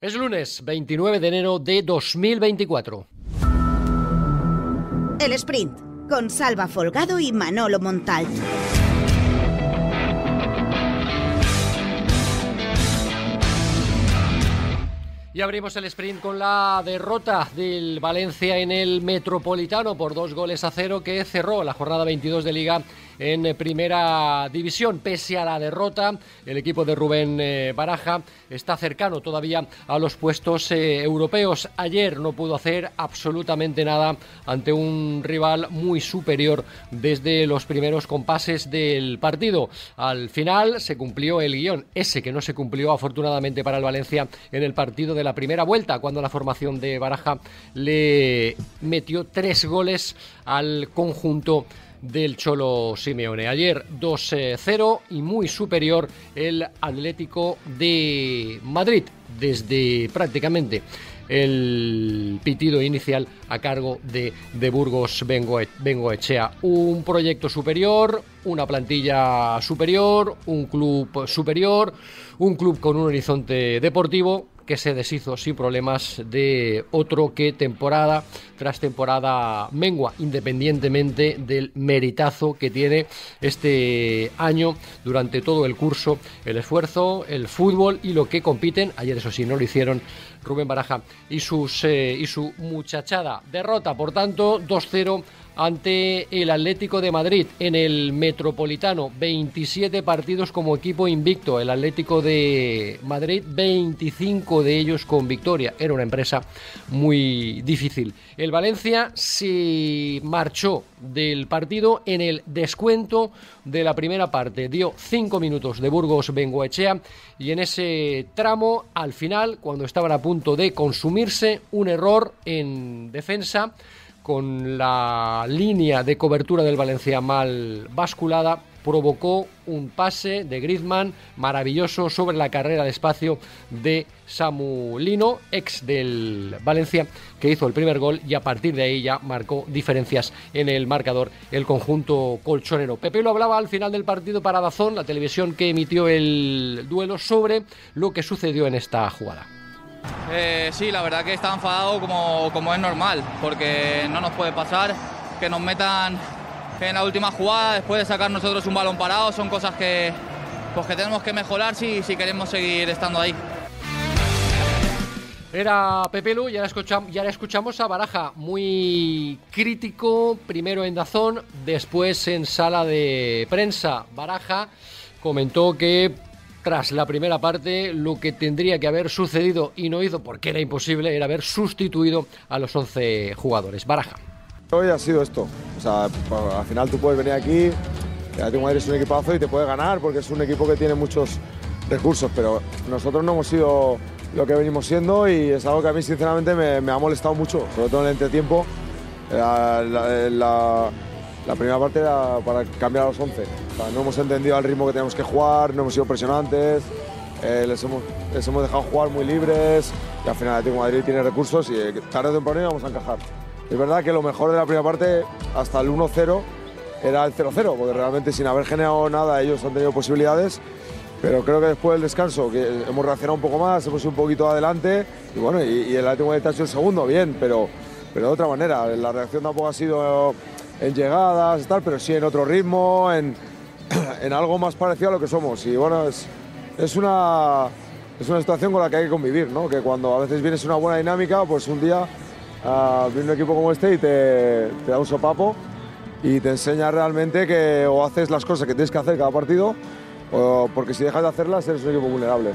Es lunes 29 de enero de 2024. El Sprint, con Salva Folgado y Manolo Montal. Y abrimos el sprint con la derrota del Valencia en el Metropolitano por 2-0 que cerró la jornada 22 de Liga en Primera División. Pese a la derrota, el equipo de Rubén Baraja está cercano todavía a los puestos europeos. Ayer no pudo hacer absolutamente nada ante un rival muy superior desde los primeros compases del partido. Al final se cumplió el guión, ese que no se cumplió afortunadamente para el Valencia en el partido de la primera vuelta, cuando la formación de Baraja le metió 3 goles al conjunto del Cholo Simeone. Ayer 2-0 y muy superior el Atlético de Madrid desde prácticamente el pitido inicial a cargo de Burgos Bengoechea. Un proyecto superior, una plantilla superior, un club superior, un club con un horizonte deportivo que se deshizo sin problemas de otro que temporada tras temporada mengua, independientemente del meritazo que tiene este año durante todo el curso, el esfuerzo, el fútbol y lo que compiten. Ayer eso sí no lo hicieron Rubén Baraja y su muchachada. Derrota, por tanto, 2-0 ante el Atlético de Madrid en el Metropolitano. 27 partidos como equipo invicto. El Atlético de Madrid, 25 de ellos con victoria. Era una empresa muy difícil. El Valencia se marchó del partido en el descuento de la primera parte. Dio 5 minutos de Burgos Bengoechea y en ese tramo, al final, cuando estaban a punto de consumirse, un error en defensa, con la línea de cobertura del Valencia mal basculada, provocó un pase de Griezmann maravilloso sobre la carrera de espacio de Samu Lino, ex del Valencia, que hizo el primer gol y a partir de ahí ya marcó diferencias en el marcador el conjunto colchonero. Pepe lo hablaba al final del partido para DAZN, la televisión que emitió el duelo, sobre lo que sucedió en esta jugada. Sí, la verdad que está enfadado como es normal, porque no nos puede pasar que nos metan en la última jugada después de sacar nosotros un balón parado. Son cosas que tenemos que mejorar si queremos seguir estando ahí. Era Pepe Lu y ahora escuchamos a Baraja, muy crítico, primero en DAZN, después en sala de prensa. Baraja comentó que tras la primera parte, lo que tendría que haber sucedido y no hizo porque era imposible, era haber sustituido a los 11 jugadores. Baraja. Hoy ha sido esto. O sea, al final tú puedes venir aquí, el Atlético de Madrid es un equipazo y te puede ganar porque es un equipo que tiene muchos recursos, pero nosotros no hemos sido lo que venimos siendo y es algo que a mí sinceramente me ha molestado mucho, sobre todo en el entretiempo. La primera parte era para cambiar a los 11. O sea, no hemos entendido el ritmo que tenemos que jugar, no hemos sido presionantes, les hemos dejado jugar muy libres y al final el Atlético de Madrid tiene recursos y tarde o temprano vamos a encajar. Es verdad que lo mejor de la primera parte, hasta el 1-0, era el 0-0, porque realmente sin haber generado nada ellos han tenido posibilidades, pero creo que después del descanso que hemos reaccionado un poco más, hemos ido un poquito adelante y bueno, y el Atlético de Madrid ha sido el segundo, bien, pero de otra manera. La reacción tampoco ha sido en llegadas y tal, pero sí en otro ritmo, en algo más parecido a lo que somos. Y bueno, es una situación con la que hay que convivir, ¿no? Que cuando a veces vienes una buena dinámica, pues un día viene un equipo como este y te da un sopapo y te enseña realmente que o haces las cosas que tienes que hacer cada partido, o porque si dejas de hacerlas eres un equipo vulnerable.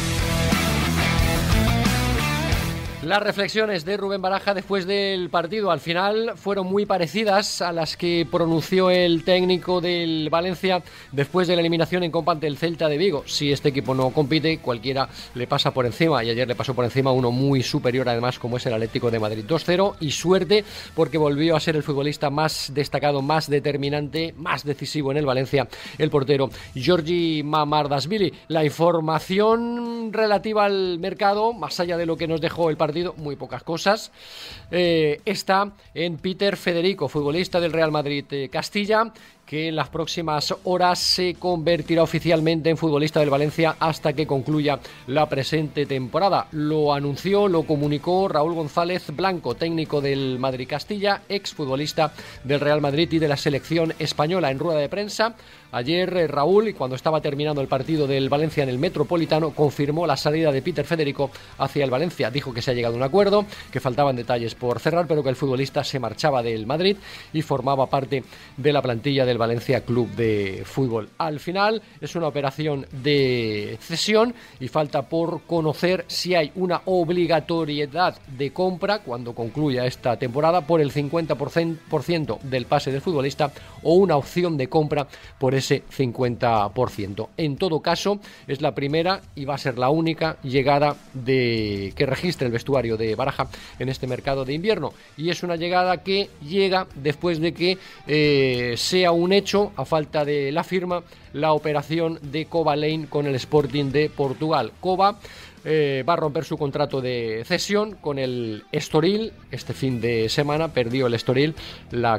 Las reflexiones de Rubén Baraja después del partido al final fueron muy parecidas a las que pronunció el técnico del Valencia después de la eliminación en Copa ante el Celta de Vigo. Si este equipo no compite, cualquiera le pasa por encima, y ayer le pasó por encima uno muy superior además, como es el Atlético de Madrid. 2-0 y suerte, porque volvió a ser el futbolista más destacado, más determinante, más decisivo en el Valencia, el portero Giorgi Mamardashvili. La información relativa al mercado, más allá de lo que nos dejó el partido, muy pocas cosas, está en Peter Federico, futbolista del Real Madrid Castilla, que en las próximas horas se convertirá oficialmente en futbolista del Valencia hasta que concluya la presente temporada. Lo anunció, lo comunicó Raúl González Blanco, técnico del Madrid Castilla, exfutbolista del Real Madrid y de la selección española. En rueda de prensa ayer, Raúl, cuando estaba terminando el partido del Valencia en el Metropolitano, confirmó la salida de Peter Federico hacia el Valencia. Dijo que se ha llegado a un acuerdo, que faltaban detalles por cerrar, pero que el futbolista se marchaba del Madrid y formaba parte de la plantilla del Valencia Club de Fútbol. Al final es una operación de cesión y falta por conocer si hay una obligatoriedad de compra cuando concluya esta temporada por el 50% del pase del futbolista o una opción de compra por ese 50%. En todo caso, es la primera y va a ser la única llegada que registre el vestuario de Baraja en este mercado de invierno, y es una llegada que llega después de que sea un hecho, a falta de la firma, la operación de Koba Lane con el Sporting de Portugal. Koba va a romper su contrato de cesión con el Estoril. Este fin de semana perdió el Estoril la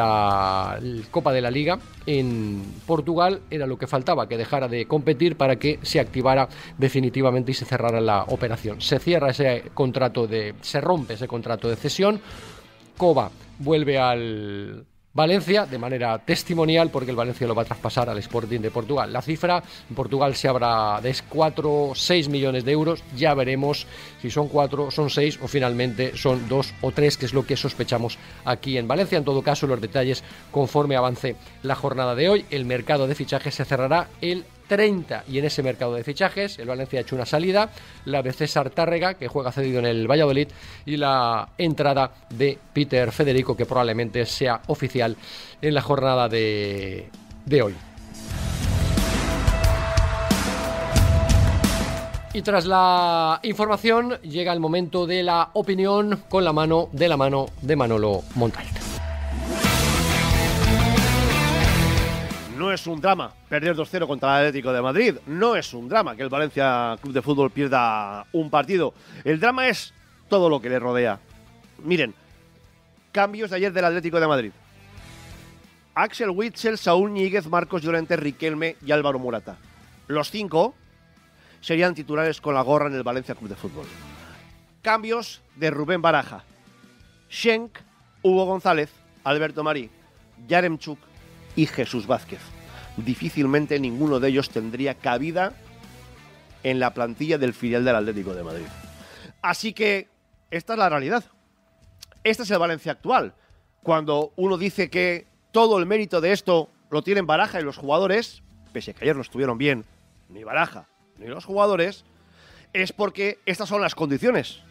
Copa de la Liga en Portugal. Era lo que faltaba, que dejara de competir para que se activara definitivamente y se cerrara la operación. Se cierra ese contrato se rompe ese contrato de cesión. Koba vuelve al Valencia de manera testimonial, porque el Valencia lo va a traspasar al Sporting de Portugal. La cifra en Portugal se habla de 4 o 6 millones de euros. Ya veremos si son 4, son 6 o finalmente son 2 o 3, que es lo que sospechamos aquí en Valencia. En todo caso, los detalles conforme avance la jornada de hoy. El mercado de fichajes se cerrará el 30, y en ese mercado de fichajes el Valencia ha hecho una salida, la de César Tárrega, que juega cedido en el Valladolid, y la entrada de Peter Federico, que probablemente sea oficial en la jornada de hoy. Y tras la información llega el momento de la opinión con la mano de Manolo Montal. No es un drama perder 2-0 contra el Atlético de Madrid. No es un drama que el Valencia Club de Fútbol pierda un partido. El drama es todo lo que le rodea. Miren, cambios de ayer del Atlético de Madrid. Axel Witsel, Saúl Ñíguez, Marcos Llorente, Riquelme y Álvaro Morata. Los 5 serían titulares con la gorra en el Valencia Club de Fútbol. Cambios de Rubén Baraja. Schenk, Hugo González, Alberto Marí, Yaremchuk y Jesús Vázquez. Difícilmente ninguno de ellos tendría cabida en la plantilla del filial del Atlético de Madrid. Así que esta es la realidad. Este es el Valencia actual. Cuando uno dice que todo el mérito de esto lo tienen Baraja y los jugadores, pese a que ayer no estuvieron bien ni Baraja ni los jugadores, es porque estas son las condiciones.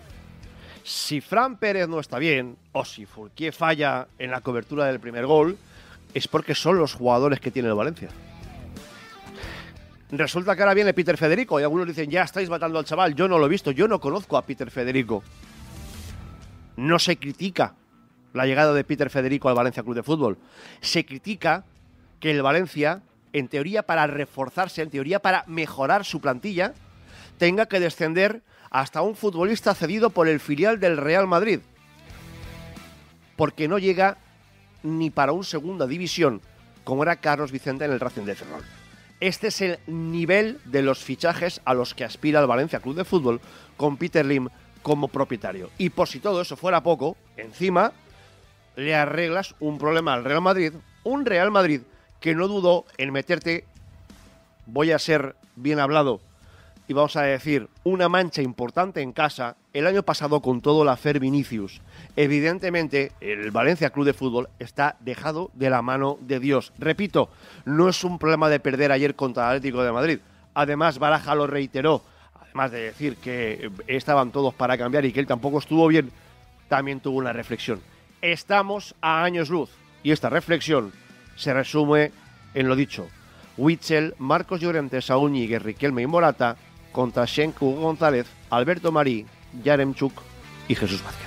Si Fran Pérez no está bien, o si Fourquier falla en la cobertura del primer gol, es porque son los jugadores que tiene el Valencia. Resulta que ahora viene Peter Federico y algunos dicen, ya estáis matando al chaval. Yo no lo he visto, yo no conozco a Peter Federico. No se critica la llegada de Peter Federico al Valencia Club de Fútbol. Se critica que el Valencia, en teoría para reforzarse, en teoría para mejorar su plantilla, tenga que descender hasta un futbolista cedido por el filial del Real Madrid. Porque no llega ni para un segunda división, como era Carlos Vicente en el Racing de Ferrol. Este es el nivel de los fichajes a los que aspira el Valencia Club de Fútbol, con Peter Lim como propietario. Y por si todo eso fuera poco, encima le arreglas un problema al Real Madrid, un Real Madrid que no dudó en meterte, voy a ser bien hablado, y vamos a decir, una mancha importante en casa el año pasado con todo la Fer Vinicius. Evidentemente, el Valencia Club de Fútbol está dejado de la mano de Dios. Repito, no es un problema de perder ayer contra el Atlético de Madrid. Además, Baraja lo reiteró, además de decir que estaban todos para cambiar y que él tampoco estuvo bien, también tuvo una reflexión. Estamos a años luz, y esta reflexión se resume en lo dicho. Witsel, Marcos Llorente, Saúl Ñíguez, Riquelme y Morata contra Schenk, Hugo González, Alberto Marí, Yaremchuk y Jesús Vázquez.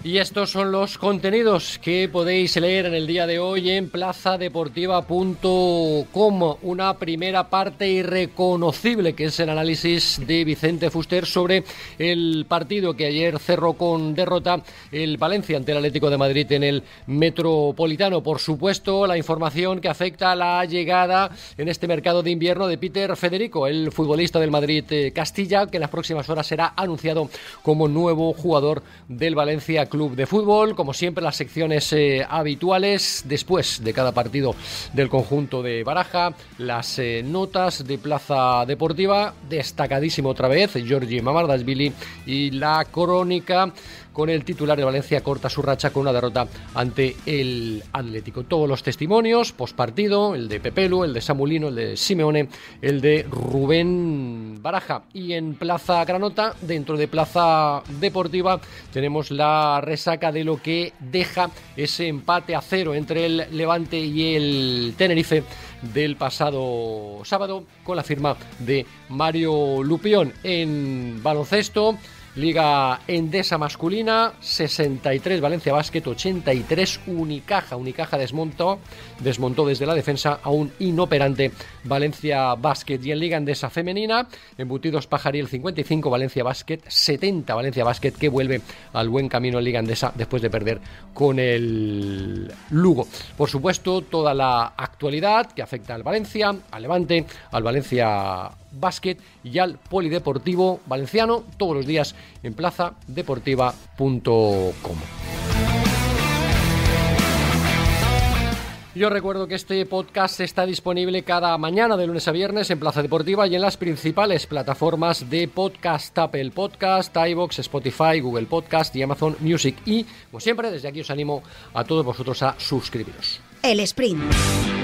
Y estos son los contenidos que podéis leer en el día de hoy en plazadeportiva.com. Una primera parte irreconocible, que es el análisis de Vicente Fuster sobre el partido que ayer cerró con derrota el Valencia ante el Atlético de Madrid en el Metropolitano. Por supuesto, la información que afecta a la llegada en este mercado de invierno de Peter Federico, el futbolista del Madrid Castilla, que en las próximas horas será anunciado como nuevo jugador del Valencia Club de Fútbol. Como siempre, las secciones habituales después de cada partido del conjunto de Baraja, las notas de Plaza Deportiva, destacadísimo otra vez Giorgi Mamardashvili, y la crónica con el titular de Valencia corta su racha con una derrota ante el Atlético. Todos los testimonios postpartido, el de Pepelu, el de Samulino, el de Simeone, el de Rubén Baraja. Y en Plaza Granota, dentro de Plaza Deportiva, tenemos la resaca de lo que deja ese empate a 0 entre el Levante y el Tenerife del pasado sábado, con la firma de Mario Lupión. En baloncesto, Liga Endesa masculina, 63 Valencia Basket, 83 Unicaja. Unicaja desmontó desde la defensa a un inoperante Valencia Basket. Y en Liga Endesa femenina, Embutidos Pajariel 55, Valencia Basket 70. Valencia Basket, que vuelve al buen camino en Liga Endesa después de perder con el Lugo. Por supuesto, toda la actualidad que afecta al Valencia, al Levante, al Valencia Basket y al Polideportivo Valenciano, todos los días en plazadeportiva.com. Yo recuerdo que este podcast está disponible cada mañana de lunes a viernes en Plaza Deportiva y en las principales plataformas de podcast: Apple Podcast, iVoox, Spotify, Google Podcast y Amazon Music. Y, como siempre, desde aquí os animo a todos vosotros a suscribiros. El Sprint.